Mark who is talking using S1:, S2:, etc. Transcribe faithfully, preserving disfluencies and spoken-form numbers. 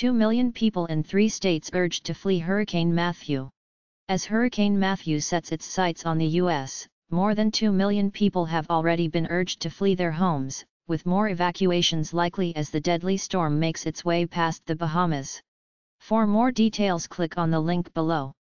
S1: two million people in three states urged to flee Hurricane Matthew. As Hurricane Matthew sets its sights on the U S, more than two million people have already been urged to flee their homes, with more evacuations likely as the deadly storm makes its way past the Bahamas. For more details, click on the link below.